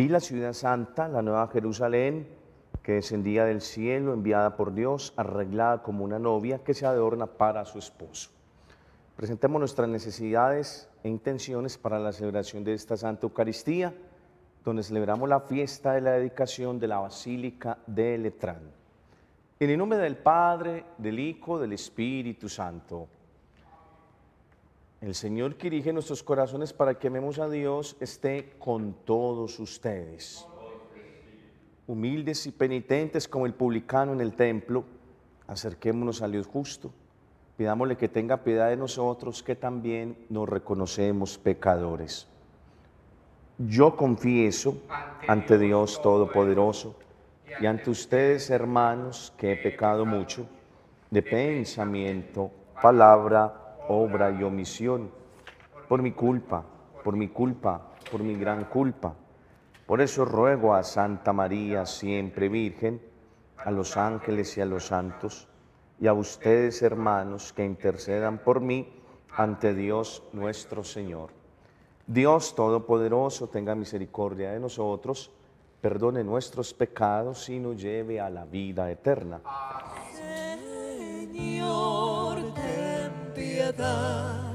Vi la ciudad santa, la nueva Jerusalén, que descendía del cielo, enviada por Dios, arreglada como una novia que se adorna para su esposo. Presentemos nuestras necesidades e intenciones para la celebración de esta Santa Eucaristía, donde celebramos la fiesta de la dedicación de la Basílica de Letrán. En el nombre del Padre, del Hijo, del Espíritu Santo. El Señor que dirige nuestros corazones para que amemos a Dios esté con todos ustedes. Humildes y penitentes como el publicano en el templo, acerquémonos al Dios justo. Pidámosle que tenga piedad de nosotros, que también nos reconocemos pecadores. Yo confieso ante Dios Todopoderoso y ante ustedes, hermanos, que he pecado mucho de pensamiento, palabra, obra y omisión, por mi culpa, por mi gran culpa. Por eso ruego a Santa María, siempre Virgen, a los ángeles y a los santos, y a ustedes, hermanos, que intercedan por mí ante Dios nuestro Señor. Dios Todopoderoso tenga misericordia de nosotros, perdone nuestros pecados y nos lleve a la vida eterna. Señor, ten piedad.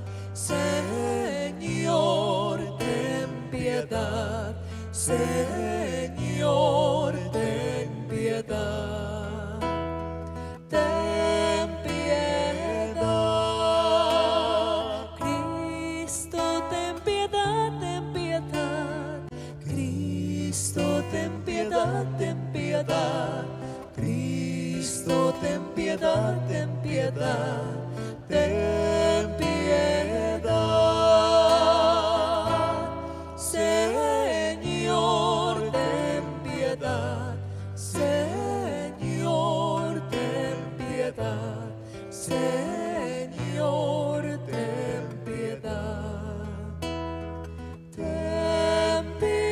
Señor, ten piedad. Señor, ten piedad. Ten piedad. Cristo, ten piedad, ten piedad. Cristo, ten piedad, ten piedad. Cristo, ten piedad, ten piedad. Ten piedad. Señor, ten piedad. Señor, ten piedad. Señor, ten piedad. Ten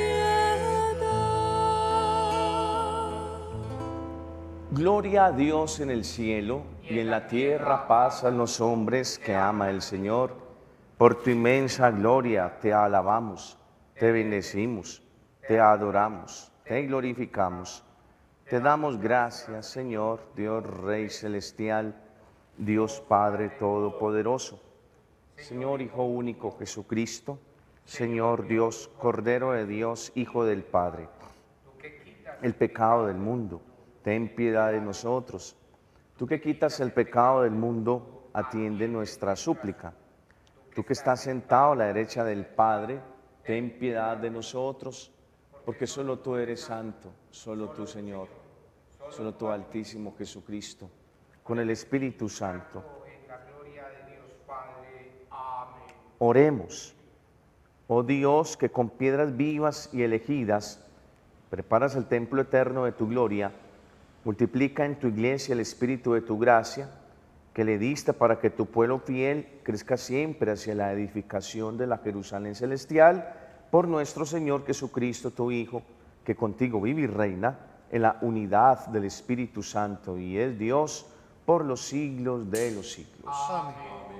piedad. Gloria a Dios en el cielo y en la tierra paz a los hombres que ama el Señor. Por tu inmensa gloria te alabamos, te bendecimos, te adoramos, te glorificamos. Te damos gracias, Señor, Dios Rey Celestial, Dios Padre Todopoderoso, Señor Hijo único Jesucristo, Señor Dios, Cordero de Dios, Hijo del Padre, el pecado del mundo, ten piedad de nosotros. Tú que quitas el pecado del mundo, atiende nuestra súplica. Tú que estás sentado a la derecha del Padre, ten piedad de nosotros, porque solo tú eres santo, solo tú, Señor, solo tú, Altísimo Jesucristo, con el Espíritu Santo. Oremos. Oh Dios, que con piedras vivas y elegidas preparas el templo eterno de tu gloria, multiplica en tu iglesia el espíritu de tu gracia, que le diste para que tu pueblo fiel crezca siempre hacia la edificación de la Jerusalén celestial, por nuestro Señor Jesucristo, tu Hijo, que contigo vive y reina en la unidad del Espíritu Santo y es Dios por los siglos de los siglos. Amén.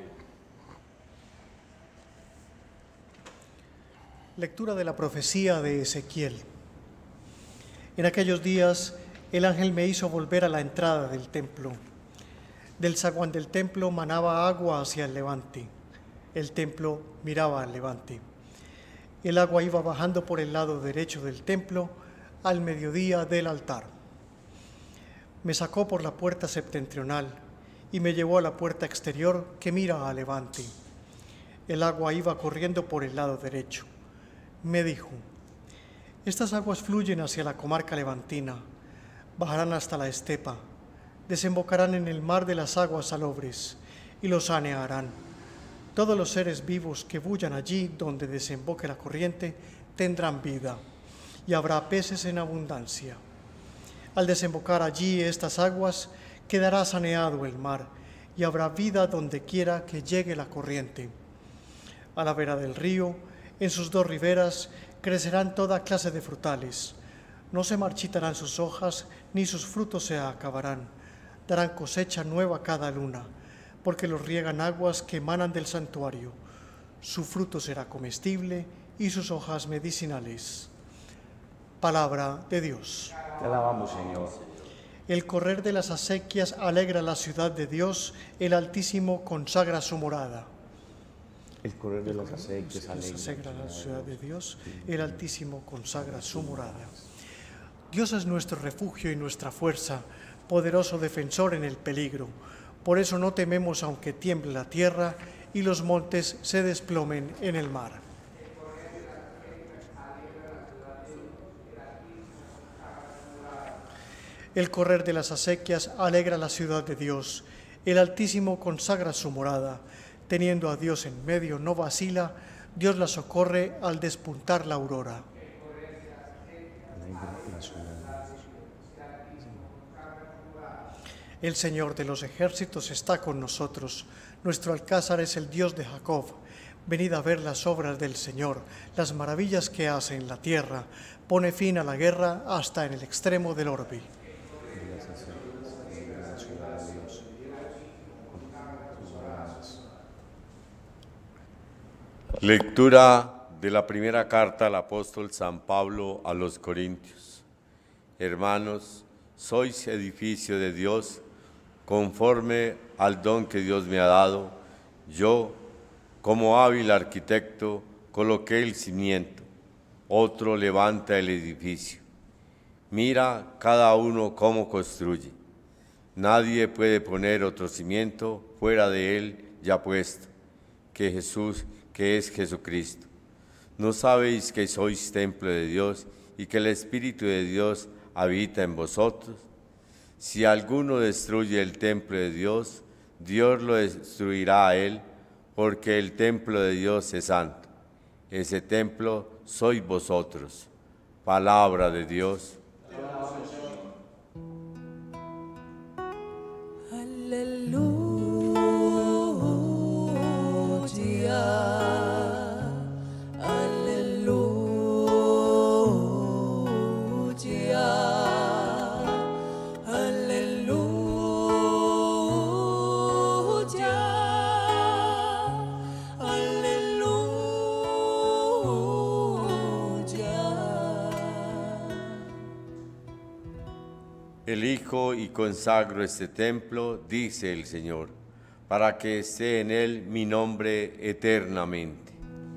Lectura de la profecía de Ezequiel. En aquellos días el ángel me hizo volver a la entrada del templo. Del zaguán del templo manaba agua hacia el levante. El templo miraba al levante. El agua iba bajando por el lado derecho del templo al mediodía del altar. Me sacó por la puerta septentrional y me llevó a la puerta exterior que mira al levante. El agua iba corriendo por el lado derecho. Me dijo: estas aguas fluyen hacia la comarca levantina, bajarán hasta la estepa, desembocarán en el mar de las aguas salobres y lo sanearán. Todos los seres vivos que bullan allí donde desemboque la corriente tendrán vida, y habrá peces en abundancia. Al desembocar allí estas aguas, quedará saneado el mar, y habrá vida donde quiera que llegue la corriente. A la vera del río, en sus dos riberas, crecerán toda clase de frutales. No se marchitarán sus hojas, ni sus frutos se acabarán. Darán cosecha nueva cada luna, porque los riegan aguas que emanan del santuario. Su fruto será comestible y sus hojas medicinales. Palabra de Dios. Te alabamos, Señor. El correr de las acequias alegra la ciudad de Dios, el Altísimo consagra su morada. El correr de las acequias Alegra la ciudad de Dios, el Altísimo consagra su morada. Dios es nuestro refugio y nuestra fuerza, poderoso defensor en el peligro. Por eso no tememos aunque tiemble la tierra y los montes se desplomen en el mar. El correr de las acequias alegra la ciudad de Dios. El Altísimo consagra su morada. Teniendo a Dios en medio no vacila, Dios la socorre al despuntar la aurora. El Señor de los ejércitos está con nosotros. Nuestro alcázar es el Dios de Jacob. Venid a ver las obras del Señor, las maravillas que hace en la tierra. Pone fin a la guerra hasta en el extremo del orbe. Lectura de la primera carta al apóstol San Pablo a los Corintios. Hermanos, sois edificio de Dios, conforme al don que Dios me ha dado. Yo, como hábil arquitecto, coloqué el cimiento, otro levanta el edificio. Mira cada uno cómo construye. Nadie puede poner otro cimiento fuera de él ya puesto, que es Jesucristo. ¿No sabéis que sois templo de Dios y que el Espíritu de Dios habita en vosotros? Si alguno destruye el templo de Dios, Dios lo destruirá a él, porque el templo de Dios es santo. Ese templo sois vosotros. Palabra de Dios. Elijo y consagro este templo, dice el Señor, para que esté en él mi nombre eternamente.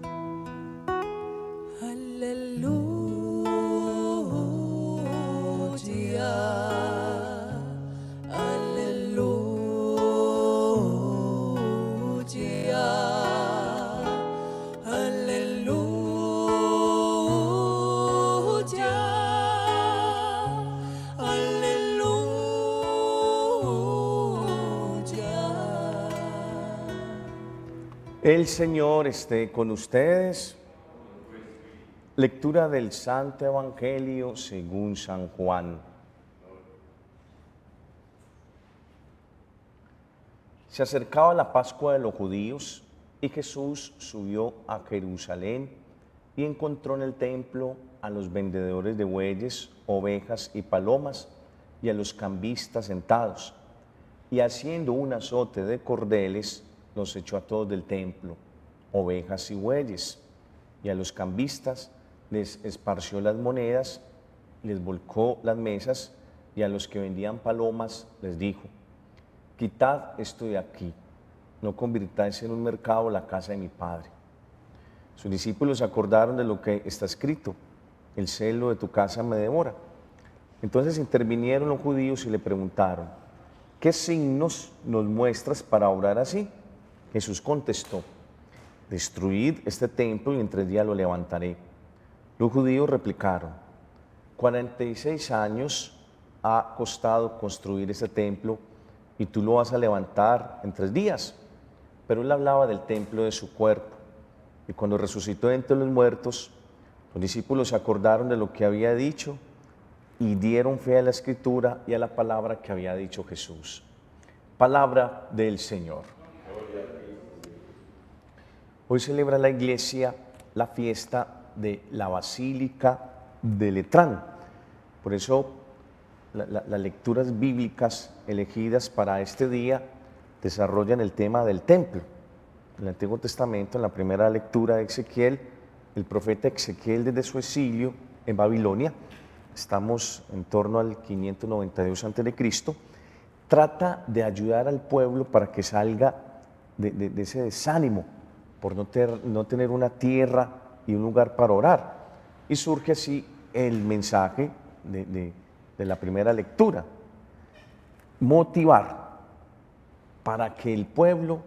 El Señor esté con ustedes. Lectura del Santo Evangelio según San Juan. Se acercaba la Pascua de los judíos y Jesús subió a Jerusalén y encontró en el templo a los vendedores de bueyes, ovejas y palomas y a los cambistas sentados, y haciendo un azote de cordeles, los echó a todos del templo, ovejas y bueyes, y a los cambistas les esparció las monedas, les volcó las mesas, y a los que vendían palomas les dijo: quitad esto de aquí, no convirtáis en un mercado la casa de mi Padre. Sus discípulos se acordaron de lo que está escrito: el celo de tu casa me devora. Entonces intervinieron los judíos y le preguntaron: ¿qué signos nos muestras para obrar así? Jesús contestó: destruid este templo y en 3 días lo levantaré. Los judíos replicaron: 46 años ha costado construir este templo y tú lo vas a levantar en 3 días. Pero él hablaba del templo de su cuerpo. Y cuando resucitó de entre los muertos, los discípulos se acordaron de lo que había dicho y dieron fe a la Escritura y a la palabra que había dicho Jesús. Palabra del Señor. Hoy celebra la Iglesia la fiesta de la Basílica de Letrán. Por eso las lecturas bíblicas elegidas para este día desarrollan el tema del templo. En el Antiguo Testamento, en la primera lectura de Ezequiel, el profeta Ezequiel desde su exilio en Babilonia, estamos en torno al 592 a.C., trata de ayudar al pueblo para que salga de ese desánimo por no tener una tierra y un lugar para orar. Y surge así el mensaje de la primera lectura: motivar para que el pueblo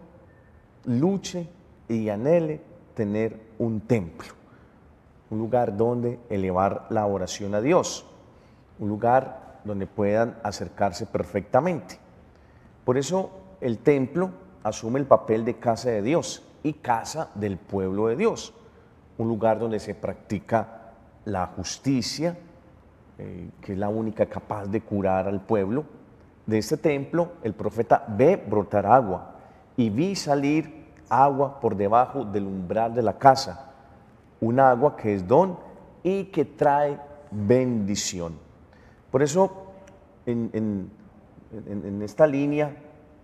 luche y anhele tener un templo, un lugar donde elevar la oración a Dios, un lugar donde puedan acercarse perfectamente. Por eso el templo asume el papel de casa de Dios y casa del pueblo de Dios, un lugar donde se practica la justicia, que es la única capaz de curar al pueblo. De este templo el profeta ve brotar agua y vi salir agua por debajo del umbral de la casa, un agua que es don y que trae bendición. Por eso en esta línea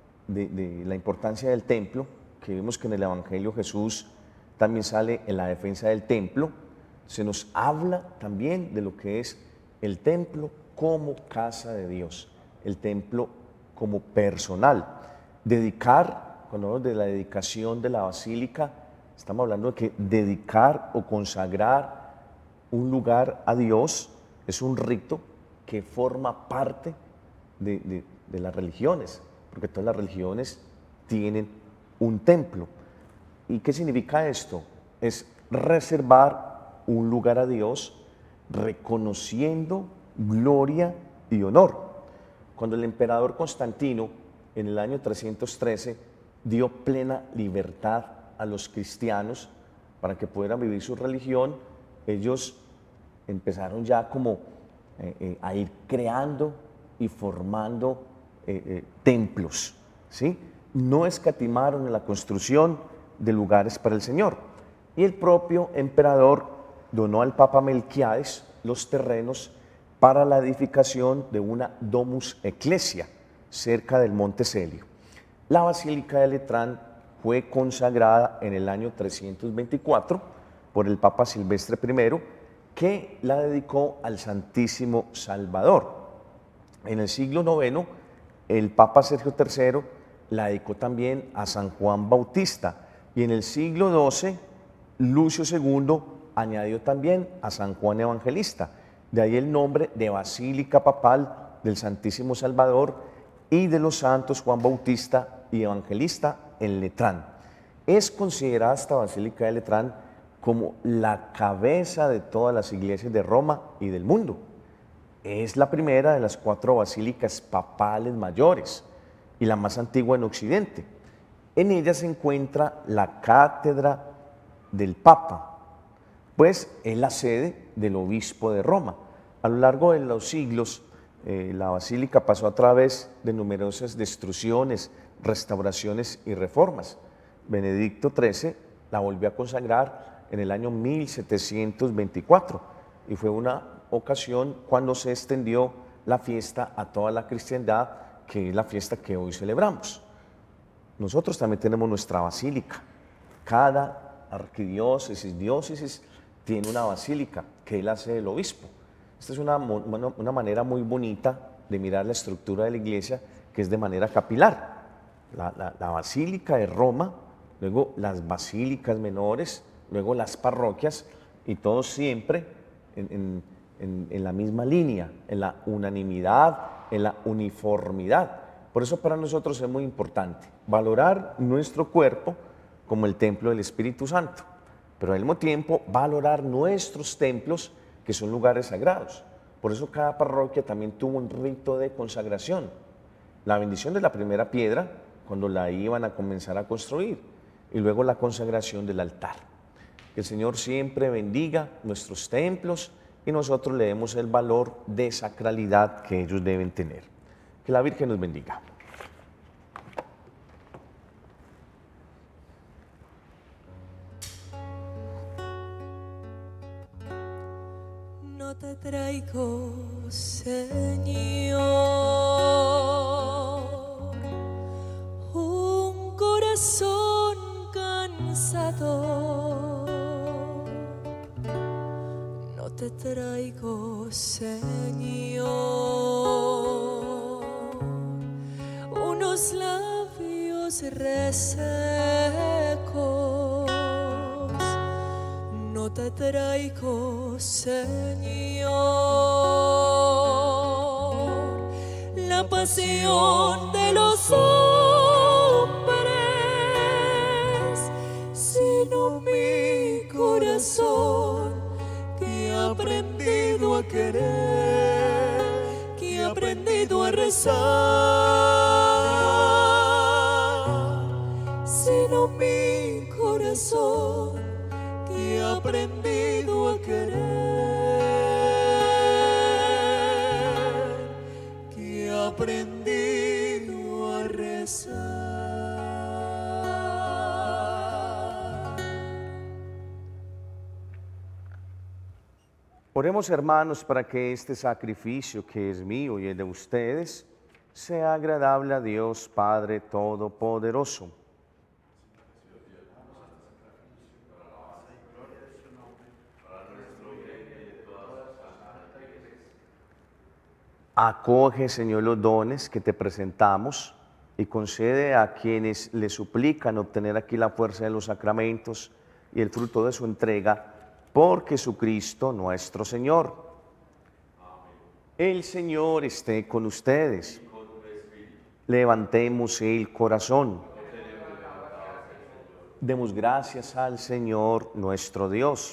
de la importancia del templo, que vemos que en el Evangelio Jesús también sale en la defensa del templo, se nos habla también de lo que es el templo como casa de Dios, el templo como personal. Dedicar, cuando hablamos de la dedicación de la basílica, estamos hablando de que dedicar o consagrar un lugar a Dios es un rito que forma parte de las religiones, porque todas las religiones tienen un templo. ¿Y qué significa esto? Es reservar un lugar a Dios reconociendo gloria y honor. Cuando el emperador Constantino, en el año 313, dio plena libertad a los cristianos para que pudieran vivir su religión, ellos empezaron ya como a ir creando y formando templos, ¿sí? No escatimaron en la construcción de lugares para el Señor. Y el propio emperador donó al Papa Melquiades los terrenos para la edificación de una domus ecclesia cerca del Monte Celio. La Basílica de Letrán fue consagrada en el año 324 por el Papa Silvestre I, que la dedicó al Santísimo Salvador. En el siglo IX, el Papa Sergio III la dedicó también a San Juan Bautista, y en el siglo XII, Lucio II añadió también a San Juan Evangelista. De ahí el nombre de Basílica Papal del Santísimo Salvador y de los santos Juan Bautista y Evangelista en Letrán. Es considerada esta Basílica de Letrán como la cabeza de todas las iglesias de Roma y del mundo. Es la primera de las 4 basílicas papales mayores y la más antigua en Occidente. En ella se encuentra la cátedra del Papa, pues es la sede del obispo de Roma. A lo largo de los siglos, la basílica pasó a través de numerosas destrucciones, restauraciones y reformas. Benedicto XIII la volvió a consagrar en el año 1724 y fue una ocasión cuando se extendió la fiesta a toda la cristiandad, que es la fiesta que hoy celebramos. Nosotros también tenemos nuestra basílica. Cada arquidiócesis, diócesis tiene una basílica que es la sede del obispo. Esta es una manera muy bonita de mirar la estructura de la iglesia, que es de manera capilar. La basílica de Roma, luego las basílicas menores, luego las parroquias, y todos siempre en la misma línea, en la unanimidad, en la uniformidad. Por eso para nosotros es muy importante valorar nuestro cuerpo como el templo del Espíritu Santo, pero al mismo tiempo valorar nuestros templos, que son lugares sagrados. Por eso cada parroquia también tuvo un rito de consagración. La bendición de la primera piedra, cuando la iban a comenzar a construir, y luego la consagración del altar. Que el Señor siempre bendiga nuestros templos y nosotros le demos el valor de sacralidad que ellos deben tener. Que la Virgen nos bendiga. No te traigo, Señor, un corazón cansado. No te traigo, Señor, unos labios resecos. No te traigo, Señor, la pasión de los hombres, sino mi corazón que ha aprendido a querer, que ha aprendido a rezar, sino mi corazón que ha aprendido a querer, que ha aprendido a rezar. Oremos, hermanos, para que este sacrificio que es mío y el de ustedes sea agradable a Dios Padre Todopoderoso. Acoge, Señor, los dones que te presentamos y concede a quienes le suplican obtener aquí la fuerza de los sacramentos y el fruto de su entrega por Jesucristo nuestro Señor. El Señor esté con ustedes. Levantemos el corazón. Demos gracias al Señor nuestro Dios.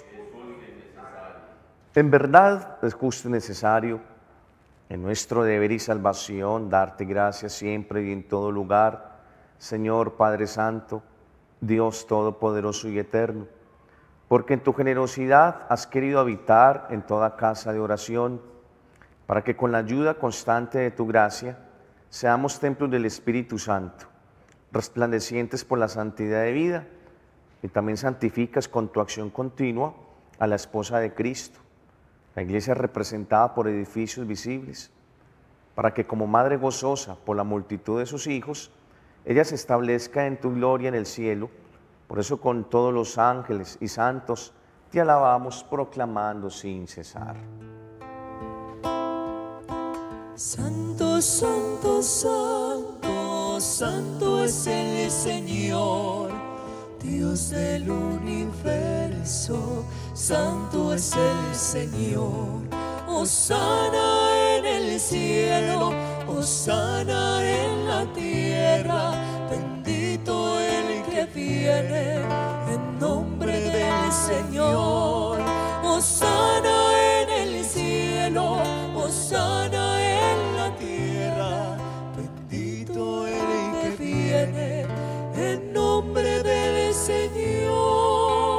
En verdad es justo y necesario, en nuestro deber y salvación, darte gracias siempre y en todo lugar, Señor Padre Santo, Dios Todopoderoso y Eterno, porque en tu generosidad has querido habitar en toda casa de oración, para que con la ayuda constante de tu gracia seamos templos del Espíritu Santo, resplandecientes por la santidad de vida, y también santificas con tu acción continua a la esposa de Cristo, la iglesia representada por edificios visibles, para que como madre gozosa por la multitud de sus hijos, ella se establezca en tu gloria en el cielo. Por eso con todos los ángeles y santos te alabamos proclamando sin cesar. Santo, santo, santo, santo es el Señor, Dios del universo. Santo es el Señor. Hosana en el cielo, hosana en la tierra. Bendito el que viene en nombre del Señor. Hosana en el cielo, hosana en la tierra. Bendito el que viene en nombre del Señor.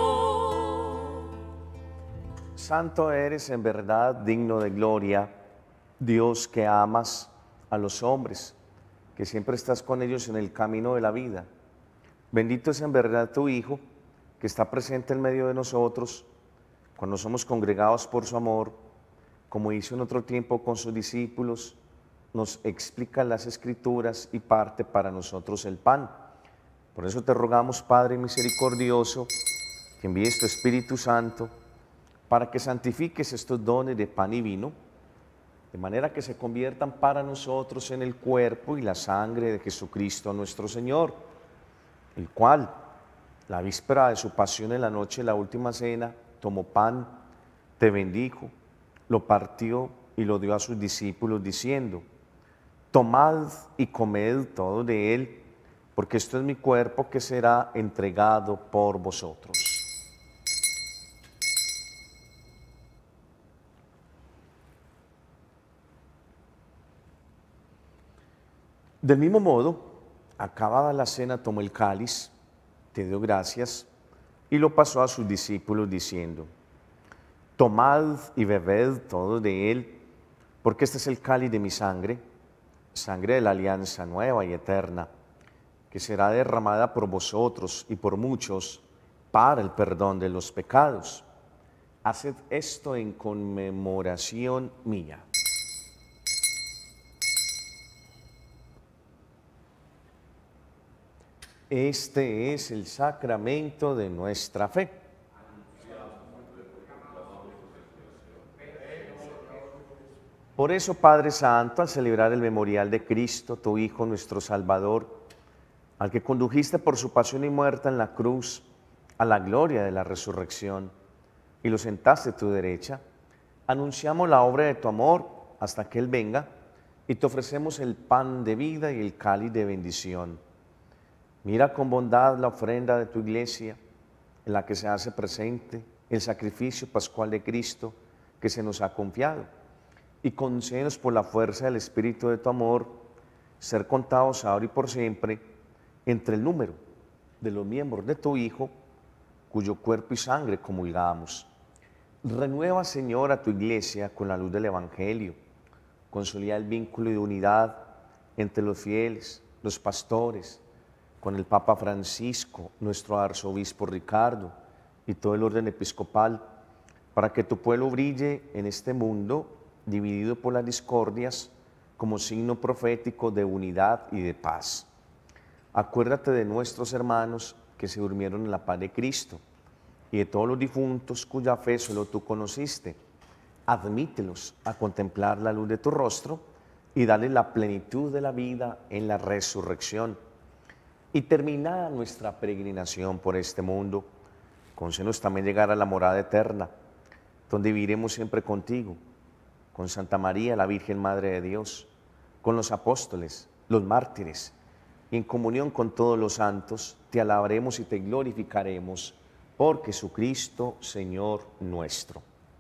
Santo eres en verdad, digno de gloria, Dios que amas a los hombres, que siempre estás con ellos en el camino de la vida. Bendito es en verdad tu Hijo, que está presente en medio de nosotros, cuando somos congregados por su amor, como hizo en otro tiempo con sus discípulos, nos explica las Escrituras y parte para nosotros el pan. Por eso te rogamos, Padre misericordioso, que envíes tu Espíritu Santo para que santifiques estos dones de pan y vino, de manera que se conviertan para nosotros en el cuerpo y la sangre de Jesucristo nuestro Señor, el cual, la víspera de su pasión en la noche de la última cena, tomó pan, te bendijo, lo partió y lo dio a sus discípulos diciendo: tomad y comed todo de él, porque esto es mi cuerpo que será entregado por vosotros. Del mismo modo, acabada la cena, tomó el cáliz, te dio gracias y lo pasó a sus discípulos diciendo: tomad y bebed todo de él, porque este es el cáliz de mi sangre, sangre de la alianza nueva y eterna, que será derramada por vosotros y por muchos para el perdón de los pecados. Haced esto en conmemoración mía. Este es el sacramento de nuestra fe. Por eso, Padre Santo, al celebrar el memorial de Cristo, tu Hijo, nuestro Salvador, al que condujiste por su pasión y muerte en la cruz a la gloria de la resurrección y lo sentaste a tu derecha, anunciamos la obra de tu amor hasta que Él venga y te ofrecemos el pan de vida y el cáliz de bendición. Mira con bondad la ofrenda de tu iglesia, en la que se hace presente el sacrificio pascual de Cristo que se nos ha confiado, y concédenos por la fuerza del Espíritu de tu amor ser contados ahora y por siempre entre el número de los miembros de tu Hijo, cuyo cuerpo y sangre comulgamos. Renueva, Señor, a tu iglesia con la luz del Evangelio, consolida el vínculo de unidad entre los fieles, los pastores, con el Papa Francisco, nuestro arzobispo Ricardo y todo el orden episcopal, para que tu pueblo brille en este mundo dividido por las discordias como signo profético de unidad y de paz. Acuérdate de nuestros hermanos que se durmieron en la paz de Cristo y de todos los difuntos cuya fe solo tú conociste. Admítelos a contemplar la luz de tu rostro y dale la plenitud de la vida en la resurrección. Y terminada nuestra peregrinación por este mundo, concédenos también llegar a la morada eterna, donde viviremos siempre contigo, con Santa María, la Virgen Madre de Dios, con los apóstoles, los mártires, y en comunión con todos los santos, te alabaremos y te glorificaremos por Jesucristo, Señor nuestro.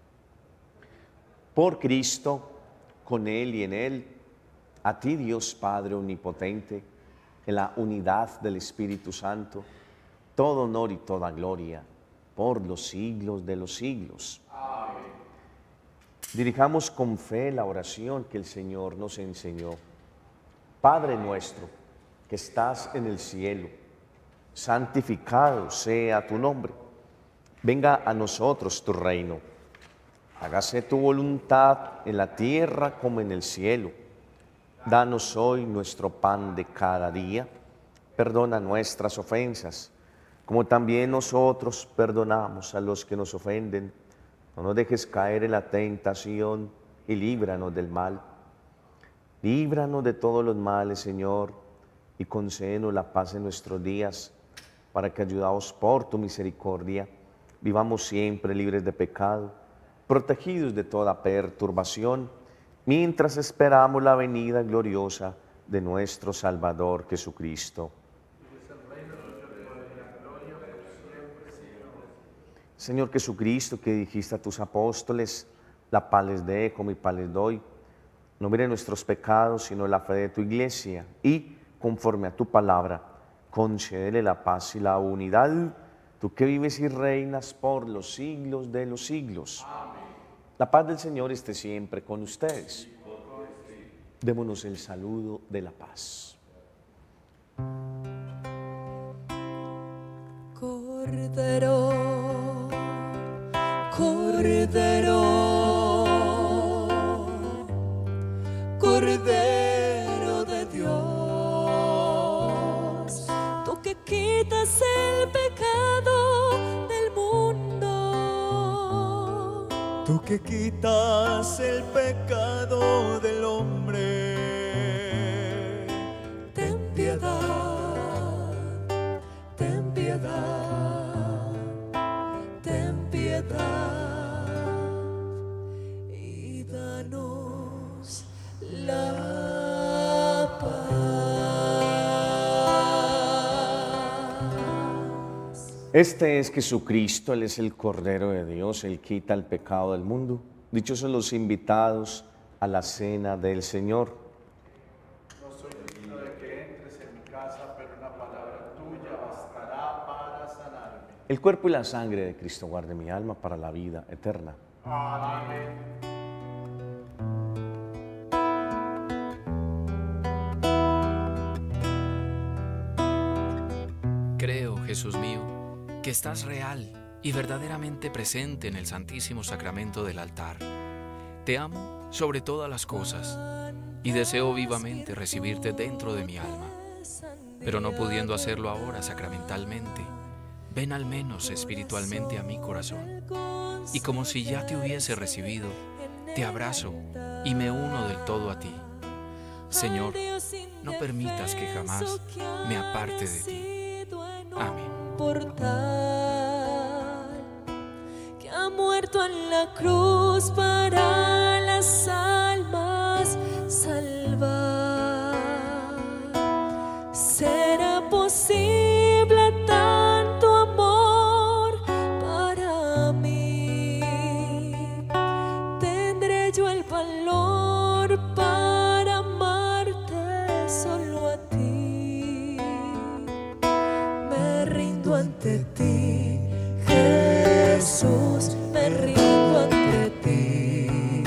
Por Cristo, con Él y en Él, a ti Dios Padre Omnipotente, en la unidad del Espíritu Santo, todo honor y toda gloria, por los siglos de los siglos. Amén. Dirijamos con fe la oración que el Señor nos enseñó. Padre nuestro, que estás en el cielo, santificado sea tu nombre. Venga a nosotros tu reino. Hágase tu voluntad en la tierra como en el cielo. Danos hoy nuestro pan de cada día. Perdona nuestras ofensas, como también nosotros perdonamos a los que nos ofenden. No nos dejes caer en la tentación y líbranos del mal. Líbranos de todos los males, Señor, y concédenos la paz en nuestros días, para que, ayudados por tu misericordia, vivamos siempre libres de pecado, protegidos de toda perturbación, mientras esperamos la venida gloriosa de nuestro Salvador Jesucristo. Señor Jesucristo, que dijiste a tus apóstoles, la paz les dejo, mi paz les doy. No mire nuestros pecados, sino la fe de tu iglesia, y, conforme a tu palabra, concédele la paz y la unidad, tú que vives y reinas por los siglos de los siglos. Amén. La paz del Señor esté siempre con ustedes. Démonos el saludo de la paz. Cordero, Cordero, Cordero de Dios, tú que quitas el pecado del mundo, tú que quitas el pecado del hombre, ten piedad, ten piedad, ten piedad. La paz. Este es Jesucristo, Él es el Cordero de Dios, Él quita el pecado del mundo. Dichosos los invitados a la cena del Señor. No soy digno de que entres en mi casa, pero una palabra tuya bastará para sanarme. El cuerpo y la sangre de Cristo guarde mi alma para la vida eterna. Amén. Creo, Jesús mío, que estás real y verdaderamente presente en el Santísimo Sacramento del altar. Te amo sobre todas las cosas y deseo vivamente recibirte dentro de mi alma. Pero no pudiendo hacerlo ahora sacramentalmente, ven al menos espiritualmente a mi corazón. Y como si ya te hubiese recibido, te abrazo y me uno del todo a ti. Señor, no permitas que jamás me aparte de ti. Amén. Que ha muerto en la cruz para las almas salvar. ¿Será posible tanto amor para mí? ¿Tendré yo el valor para amarte solo a ti? Me rindo ante ti, Jesús, me rindo ante ti.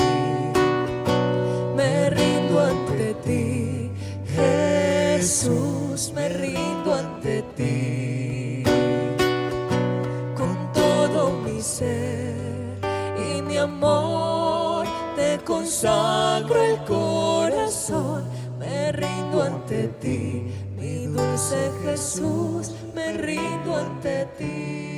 Me rindo ante ti, Jesús, me rindo ante ti. Con todo mi ser y mi amor te consagro el corazón. Me rindo ante ti, mi dulce Jesús, me rindo ante ti.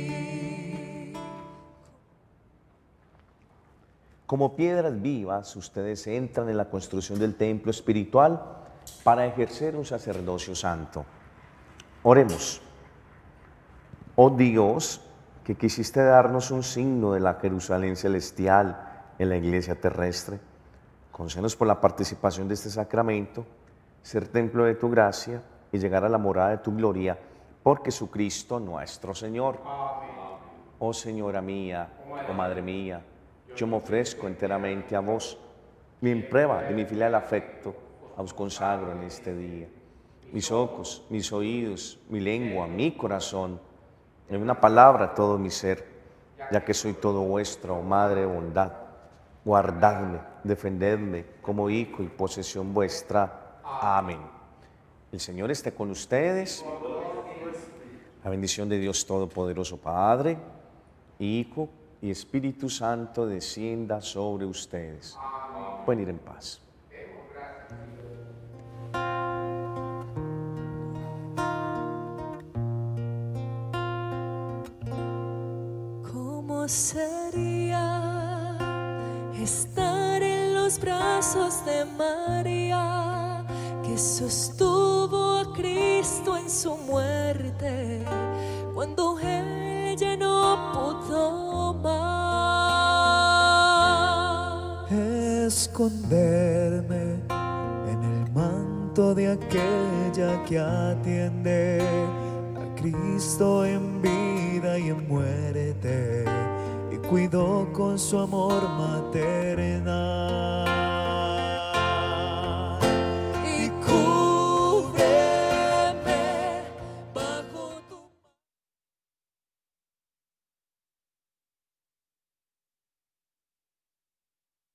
Como piedras vivas, ustedes entran en la construcción del templo espiritual para ejercer un sacerdocio santo. Oremos. Oh Dios, que quisiste darnos un signo de la Jerusalén celestial en la iglesia terrestre, concédenos por la participación de este sacramento, ser templo de tu gracia y llegar a la morada de tu gloria, por Jesucristo nuestro Señor. Amén. Oh Señora mía, oh Madre mía, yo me ofrezco enteramente a vos, y en prueba de mi filial afecto, os consagro en este día. Mis ojos, mis oídos, mi lengua, mi corazón, en una palabra todo mi ser, ya que soy todo vuestro, oh Madre de bondad. Guardadme, defendedme como hijo y posesión vuestra. Amén. El Señor esté con ustedes. La bendición de Dios Todopoderoso, Padre, Hijo y Espíritu Santo descienda sobre ustedes. Pueden ir en paz. ¿Cómo sería estar en los brazos de María, que sostuvo a Cristo en su muerte, cuando ella no pudo más? Esconderme en el manto de aquella que atiende a Cristo en vida y en muerte, y cuidó con su amor maternal.